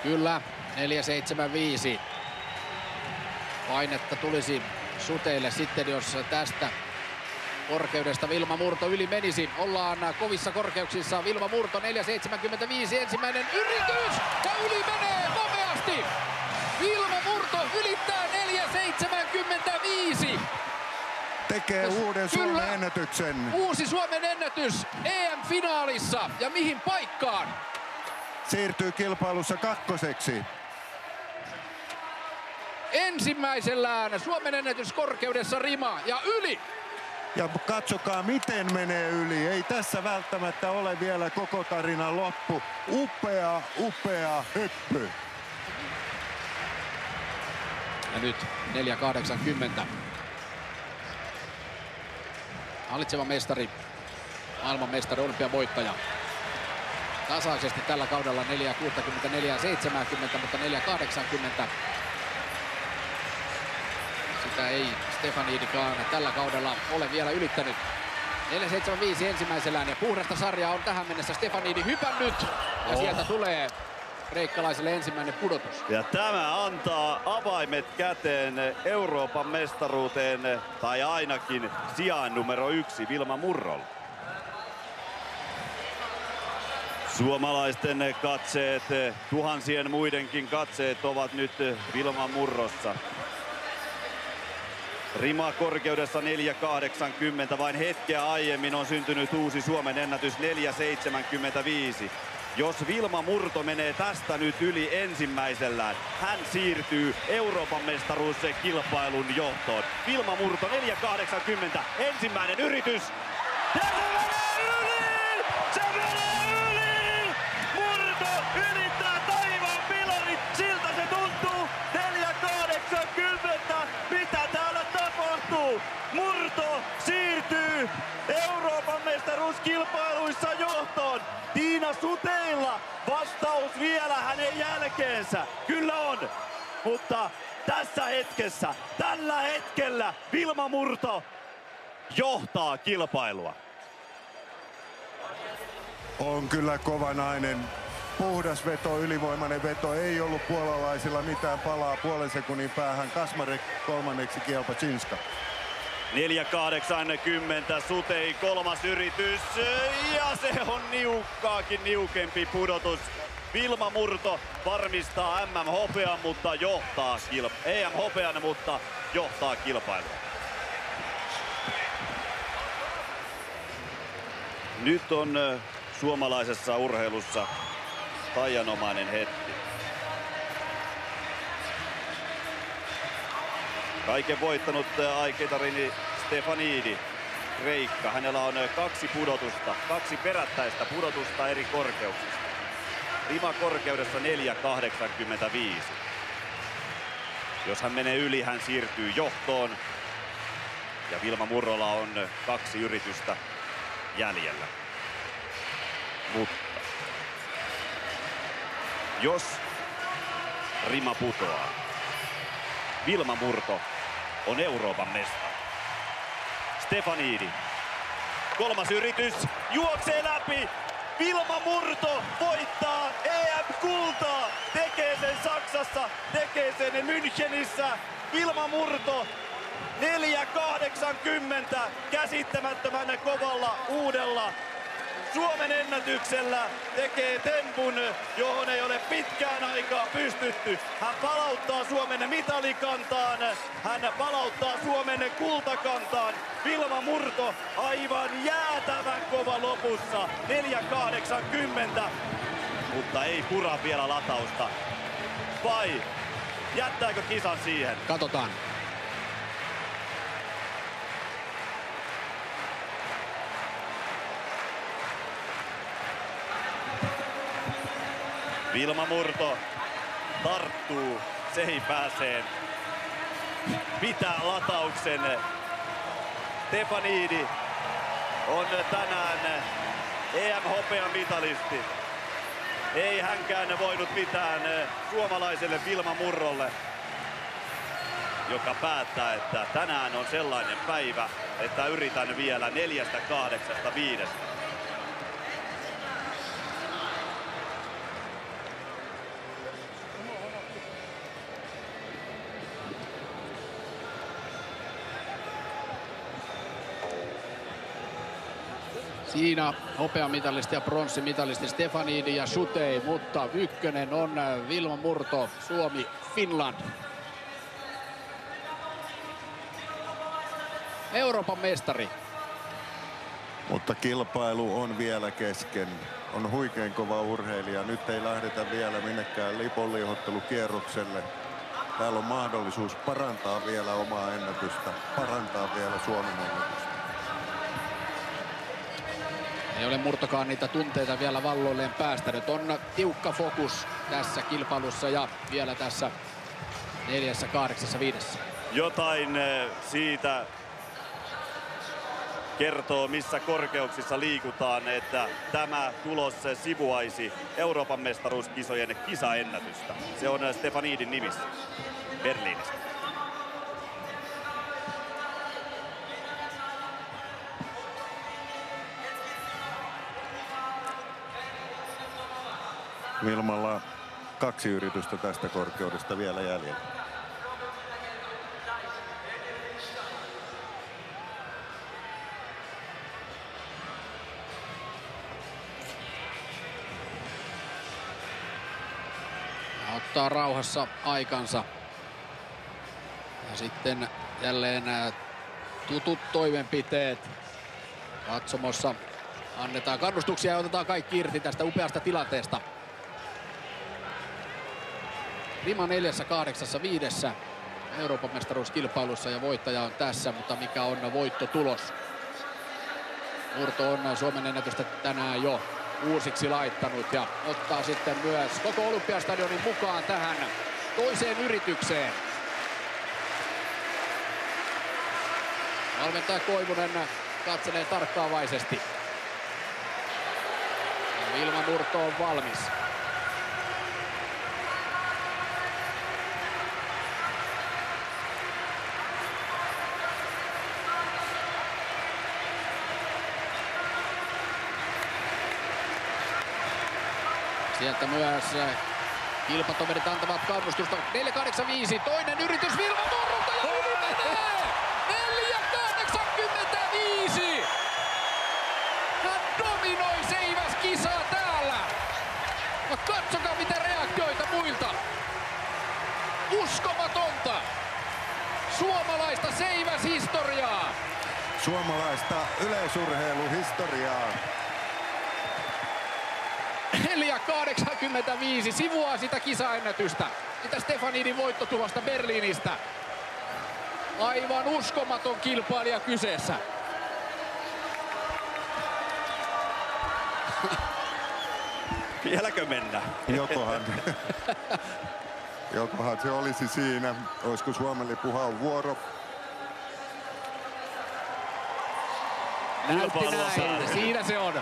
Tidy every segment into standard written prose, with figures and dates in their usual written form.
Kyllä, 4.75. Painetta tulisi Suteille sitten, jos tästä korkeudesta Vilma Murto yli menisi. Ollaan kovissa korkeuksissa. Vilma Murto 4.75. Ensimmäinen yritys ja yli menee nopeasti. Vilma Murto ylittää 4.75. Tekee uuden Suomen ennätyksen. Uusi Suomen ennätys EM-finaalissa. Ja mihin paikkaan? Siirtyy kilpailussa kakkoseksi. Ensimmäisellään Suomen ennätys korkeudessa rima ja yli. Ja katsokaa miten menee yli. Ei tässä välttämättä ole vielä koko tarinan loppu. Upea hyppy. Ja nyt 4.80. Hallitseva mestari, maailmanmestari, olympiavoittaja. Tasaisesti tällä kaudella 4.60, 4.70, mutta 4.80. Sitä ei Stefanidikaan tällä kaudella ole vielä ylittänyt. 4.75 ensimmäisellään ja puhdasta sarjaa on tähän mennessä Stefanidi hypännyt. Ja sieltä tulee kreikkalaiselle ensimmäinen pudotus. Ja tämä antaa avaimet käteen Euroopan mestaruuteen, tai ainakin sijaan numero 1 Vilma Murrolle. Suomalaisten katseet, tuhansien muidenkin katseet ovat nyt Vilma Murrossa. Rima korkeudessa 4.80, vain hetkeä aiemmin on syntynyt uusi Suomen ennätys 4.75. Jos Vilma Murto menee tästä nyt yli ensimmäisellään, hän siirtyy Euroopan mestaruuskilpailun johtoon. Vilma Murto 4.80, ensimmäinen yritys. Ja se menee yli! Se menee yli! Murto ylittää taivaan pilarit, siltä se tuntuu. 4.80, mitä täällä tapahtuu? Murto siirtyy Euroopan mestaruuskilpailuissa johtoon. Tiina Suteilla vastaus vielä hänen jälkeensä. Kyllä on, mutta tässä hetkessä, tällä hetkellä Vilma Murto johtaa kilpailua. On kyllä kova nainen. Puhdas veto, ylivoimainen veto. Ei ollut puolalaisilla mitään palaa puolen sekunnin päähän. Kasmarek kolmanneksi, Kielpaczynska. 4.80, Sutei kolmas yritys ja se on niukempi pudotus. Vilma Murto varmistaa MM-hopean, mutta johtaa EM-hopean, mutta johtaa kilpailua. Nyt on suomalaisessa urheilussa taianomainen hetki. Kaiken voittanut Aiketarini Stefanidi, Kreikka. Hänellä on 2 pudotusta, 2 perättäistä pudotusta eri korkeuksista. Rima korkeudessa 4.85. Jos hän menee yli, hän siirtyy johtoon. Ja Vilma Murrolla on 2 yritystä jäljellä. Mutta jos rima putoaa, Vilma Murto on Euroopan mestari. Stefanidi. Kolmas yritys. Juoksee läpi. Vilma Murto voittaa EM-kultaa. Tekee sen Saksassa. Tekee sen Münchenissä. Vilma Murto 4.80. Käsittämättömän kovalla uudella Suomen ennätyksellä tekee tempun, johon ei ole pitkään aikaa pystytty. Hän palauttaa Suomen mitalikantaan, hän palauttaa Suomen kultakantaan. Vilma Murto aivan jäätävän kova lopussa, 4.80, mutta ei pura vielä latausta. Vai jättääkö kisan siihen? Katsotaan. Vilma Murto tarttuu seipääseen, pitää latauksen. Stefanidi on tänään EM-hopean mitalisti. Ei hänkään voinut mitään suomalaiselle Vilma Murrolle, joka päättää, että tänään on sellainen päivä, että yritän vielä 4.85. Siinä hopeamitalisti ja pronssimitalisti Stefanidi ja Shutei, mutta ykkönen on Vilma Murto, Suomi, Finland. Euroopan mestari. Mutta kilpailu on vielä kesken. On huikein kova urheilija. Nyt ei lähdetä vielä minnekään liponliihottelukierrokselle. Täällä on mahdollisuus parantaa vielä omaa ennätystä, parantaa vielä Suomen ennätystä. Ei ole Murtokaan niitä tunteita vielä valloilleen päästänyt. On tiukka fokus tässä kilpailussa ja vielä tässä 4, 8, 5. Jotain siitä kertoo, missä korkeuksissa liikutaan, että tämä tulos sivuaisi Euroopan mestaruuskisojen kisaennätystä. Se on Stefanidin nimissä Berliinissä. Vilmalla 2 yritystä tästä korkeudesta vielä jäljellä. Ottaa rauhassa aikansa. Ja sitten jälleen tutut toimenpiteet. Katsomossa annetaan kannustuksia ja otetaan kaikki irti tästä upeasta tilanteesta. Rima 4, 8, 5 Euroopan mestaruuskilpailussa ja voittaja on tässä, mutta mikä on voittotulos? Murto on Suomen ennätystä tänään jo uusiksi laittanut ja ottaa sitten myös koko Olympiastadionin mukaan tähän toiseen yritykseen. Valmentaja Koivunen katselee tarkkaavaisesti. Ja Vilma Murto on valmis. Sieltä myös kilpatoverit antavat kannustusta. 4,85. Toinen yritys Vilma Murrolta ja yli menee! 4,85! Hän dominoi seiväskisaa täällä. Ja katsokaa mitä reaktioita muilta. Uskomatonta. Suomalaista seiväshistoriaa. Suomalaista yleisurheiluhistoriaa. 4,85 sivuaa sitä kisaennätystä. Sitä Stefanidin voittotulosta Berliinistä. Aivan uskomaton kilpailija kyseessä. Vieläkö mennä? Jokohan se olisi siinä. Olisiko Suomen lipuhaun vuoro? Näytti näin. Siinä se on.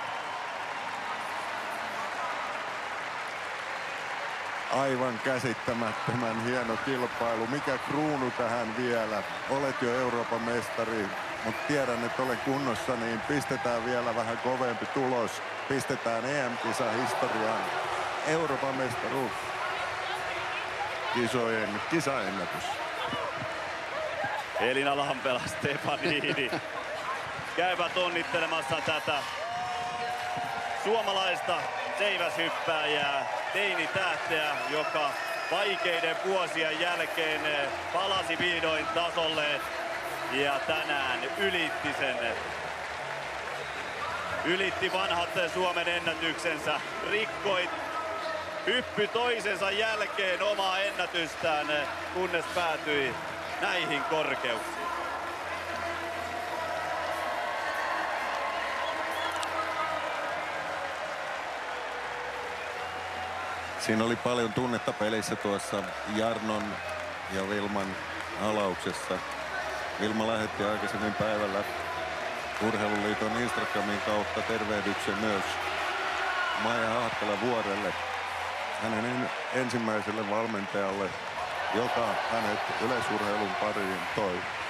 Aivan käsittämättömän hieno kilpailu. Mikä kruunu tähän vielä? Olet jo Euroopan mestari, mutta tiedän, että olen kunnossa, niin pistetään vielä vähän kovempi tulos. Pistetään EM-kisahistoriaan Euroopan mestaruus. Kisojen kisaennätys. Elina Lampela, Stefanidi käyvät onnittelemassa tätä suomalaista seiväshyppääjää, teinitähteä, joka vaikeiden vuosien jälkeen palasi vihdoin tasolle ja tänään ylitti sen. Ylitti vanhat Suomen ennätyksensä, rikkoi hyppy toisensa jälkeen omaa ennätystään, kunnes päätyi näihin korkeuksiin. Siinä oli paljon tunnetta pelissä tuossa Jarnon ja Vilman alauksessa. Vilma lähetti aikaisemmin päivällä Urheiluliiton Instagramin kautta tervehdyksen myös Maija Hahtala-Vuorelle, hänen ensimmäiselle valmentajalle, joka hänet yleisurheilun pariin toi.